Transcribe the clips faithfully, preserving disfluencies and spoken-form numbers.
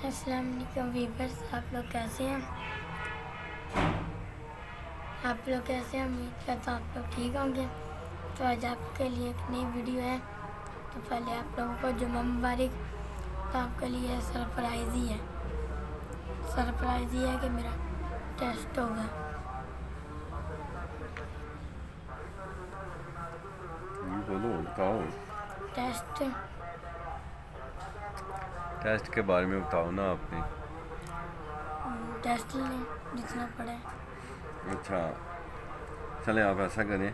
السلام علیکم ویورز، آپ لوگ کیسے ہیں؟ آپ لوگ کیسے ہیں؟ امید کرتا ہوں آپ لوگ ٹھیک ہوں گے۔ تو آج آپ کے لیے ایک نئی ویڈیو ہے۔ تو پہلے آپ لوگوں کو جمعہ مبارک۔ تو آپ کے لیے سرپرائز ہی ہے سرپرائز ہی ہے کہ میرا ٹیسٹ ہوگا۔ بولو بتاؤ، ٹیسٹ ٹیسٹ کے بارے میں بتاؤ نا آپ نے۔ ٹیسٹ لیں جتنا پڑے۔ اچھا چلیں آپ ایسا کریں،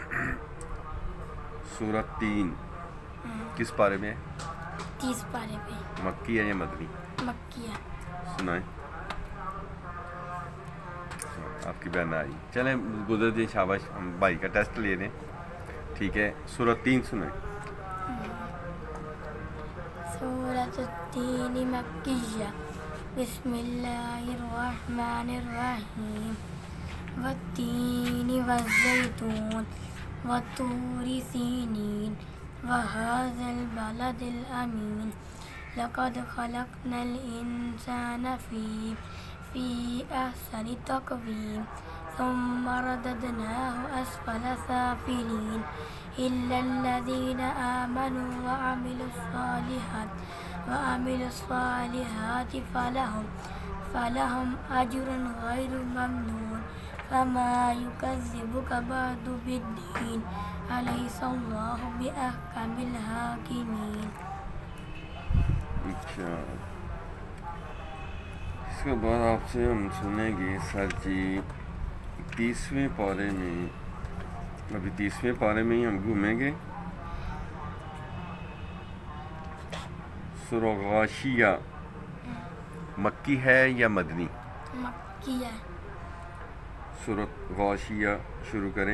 سورت تین کس پارے میں ہے؟ تیس پارے پہ۔ مکی ہے یا مدنی؟ مکی ہے۔ سنائیں، آپ کی بہن آئی، چلیں گزر دیں، شاباش، ہم بھائی کا ٹیسٹ لے لیں، ٹھیک ہے۔ سورت تین سنائیں۔ سورۃ التین مکیہ، بسم اللہ الرحمن الرحیم، والتین والزیتون والطور سینین وہذا البلد الامین، لقد خلقنا الانسان فی فی احسن تقویم، ثم رددناه اسفل سافلین، الا الذین آمنوا وعملوا الصالحات وعملوا الصالحات فلهم فلهم اجر غیر ممنون، فما یکذبک بعد بالدین، الیس اللہ باحکم الحاکمین۔ اچھا، اس کے بعد آپ سے ہم سنیں گے سر جی تیسویں پارے میں۔ ابھی تیسویں پارے میں ہی ہم گھومیں گے۔ سورہ غاشیہ مکی ہے یا مدنی؟ مکی ہے۔ سورۃ غاشیہ شروع کریں۔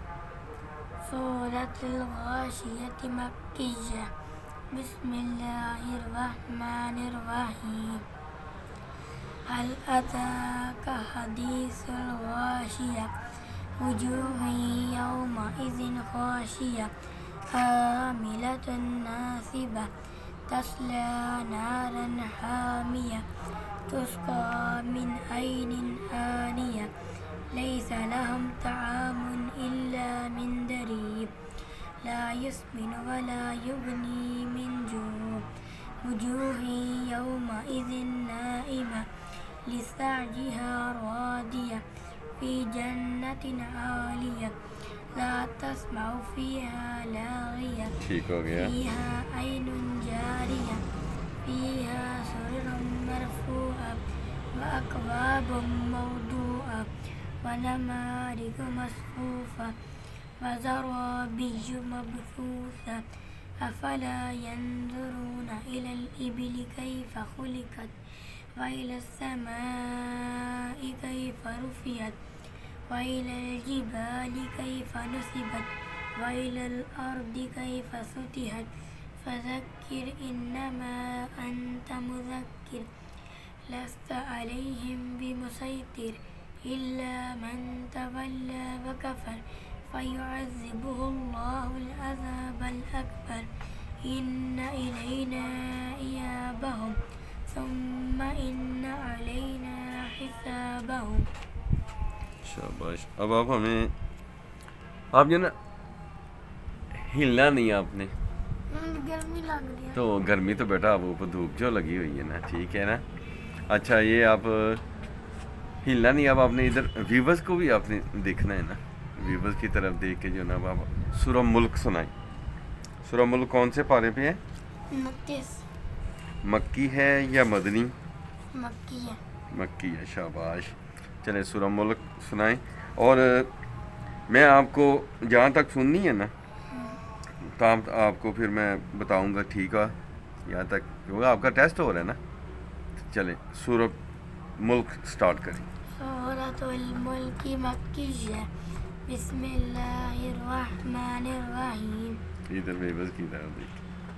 سورۃ الغاشیہ مکیہ، بسم اللہ الرحمن الرحیم، هل أتاك حدیث الغاشیہ، وجوہ یومئذ خاشعہ، عاملۃ ناصبہ، تصلی نارا حامیہ، تسقی من عین آنیہ، لیس لهم طعام إلا من ضریع، لا یسمن ولا یغنی من جوع، وجوہ یومئذ ناعمہ، لسعیها راضیہ، فی جنۃ عالیہ، لا تسمع فیہا لاغیہ، ٹھیک ہو گیا۔ فیہا عین جاریہ، فیہا سرر مرفوعہ، واکواب موضوعہ، ونمارق مصفوفہ، وزرابی مبثوثہ، افلا ینظرون الی الابل کیف خلقت، وإلى السماء كيف رفعت، وإلى الجبال كيف نصبت، وإلى الأرض كيف سطحت، فذكر إنما أنت مذكر، لست عليهم بمسيطر، إلا من تولى وكفر، فيعذبه الله العذاب الأكبر، إن إلينا إيابهم، ثم إن علینا حسابهم۔ شاباش، اب آپ ہمیں آپ جو نا ہلنا نہیں آپ نے، گرمی لگ رہی ہے تو گرمی تو بیٹا آپ اوپر دھوپ جو لگی ہوئی ہے نا، ٹھیک ہے نا۔ اچھا یہ آپ ہلنا نہیں، اب آپ نے ادھر ویورز کو بھی آپ نے دیکھنا ہے نا، ویورز کی طرف دیکھ کے جو نا آپ سورہ ملک سنائیں۔ سورہ ملک کون سے پارے پہ ہے؟ انتیس۔ مکی ہے یا مدنی؟ مکی ہے۔ مکی ہے، شاباش۔ چلیں سورہ ملک سنائیں، اور میں آپ کو جہاں تک سننی ہے نا تو آپ کو پھر میں بتاؤں گا، ٹھیک ہے، یہاں تک، کیونکہ آپ کا ٹیسٹ ہو رہا ہے نا۔ چلیں سورہ ملک سٹارٹ کریں۔ سورۃ الملک مکیہ، بسم اللہ الرحمن الرحیم، ادھر ویورز کی طرف دیکھ۔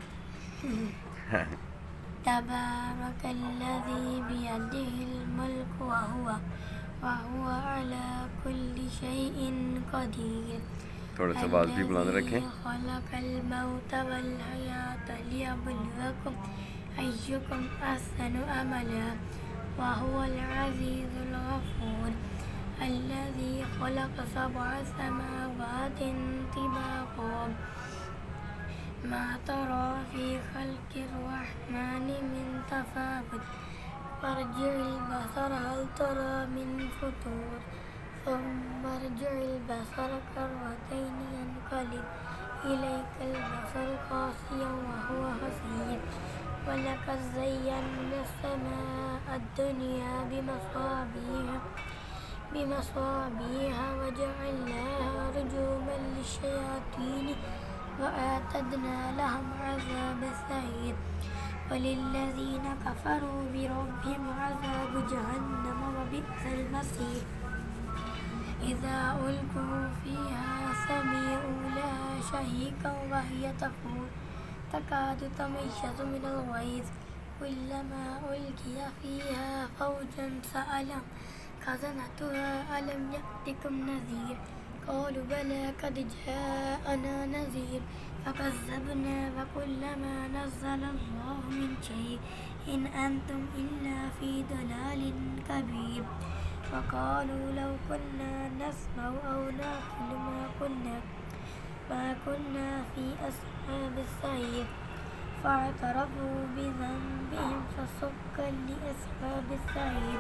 تبارک الذی بیدہ الملک وہو وہو علی کل شیء قدیر، تھوڑا سا آواز بھی بلند رکھیں۔ الذی خلق الموت والحیاۃ لیبلوکم أيكم أحسن عملا وهو العزيز الغفور الذي خلق سبع سماوات طباقا ما ترى في خلق الرحمن من تفاوت فارجع البصر هل ترى من فطور ثم ارجع البصر كرتين ينقلب إليك البصر خاسئا وهو حسير ولقد زينا السماء الدنيا بمصابيح بمصابيح وجعلناها رجوما للشياطين وأعتدنا لهم عذاب السعير وللذين كفروا بربهم عذاب جهنم وبئس المصير إذا ألقوا فيها سمعوا لها شهيقا وهي تفور تكاد تميز من الغيظ كلما ألقي فيها فوج سألهم خزنتها ألم يأتكم نذير قالوا بلى قد جاءنا نذير فكذبنا وكلما نزل الله من شيء إن أنتم إلا في ضلال كبير وقالوا لو كنا نسمع أو نعقل ما كنا ما كنا في أصحاب السعير فاعترفوا بذنبهم فسحقا لأصحاب السعير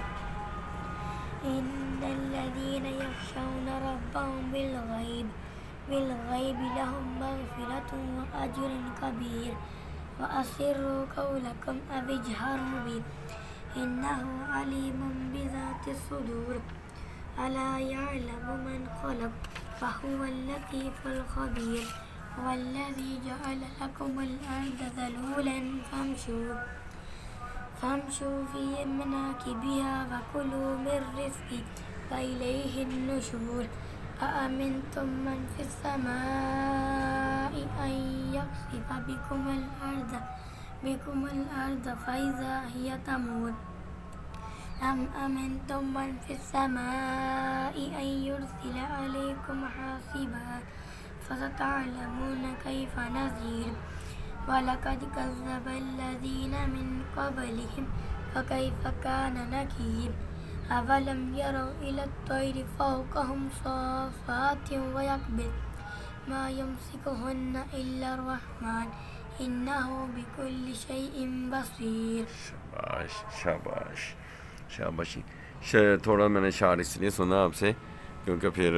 إن الذين يخشون ربهم بالغيب بالغيب لهم مغفرة وأجر كبير وأسروا قولكم أو اجهروا به إنه عليم بذات الصدور ألا يعلم من خلق فهو اللطيف الخبير هو الذي جعل لكم الأرض ذلولا فامشوا فامشوا في مناكبها وكلوا من رزقه وإليه النشور أأمنتم من في السماء أن يخسف بكم الأرض بكم الأرض فإذا هي تمور أم أمنتم من في السماء أن يرسل عليكم حاصبا فستعلمون كيف نذير ولقد كذب الذين من قبلهم فكيف كان نكير أفلم يروا إلى الطير فوقهم صافات ويقبض ما يمسكهن إلا الرحمن إنه بكل شيء بصير. शाबाश शाबाश शाबाशी थोड़ा मैंने शार इसलिए सुना आपसे क्योंकि फिर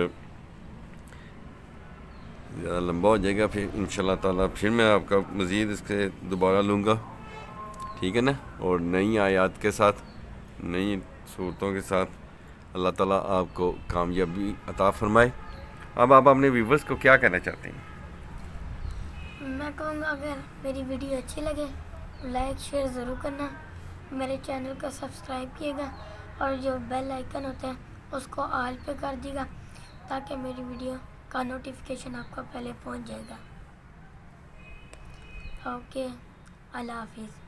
ज़्यादा लंबा हो जाएगा, फिर इंशाल्लाह ताला फिर मैं आपका मज़ीद इसके दोबारा लूँगा, ठीक है ना, और नई आयत के साथ नई सूरतों के साथ। अल्लाह ताला आपको कामयाबी अता फरमाए। अब आप अपने व्यूवर्स को क्या कहना चाहते हैं? मैं कहूँगा अगर मेरी वीडियो अच्छी लगे लाइक शेयर ज़रूर करना, मेरे चैनल को सब्सक्राइब कीजिएगा और जो बेल आइकन होता है उसको ऑल पे कर दीजिएगा ताकि मेरी वीडियो का नोटिफिकेशन आपको पहले पहुंच जाएगा। ओके, अल्लाह हाफिज़।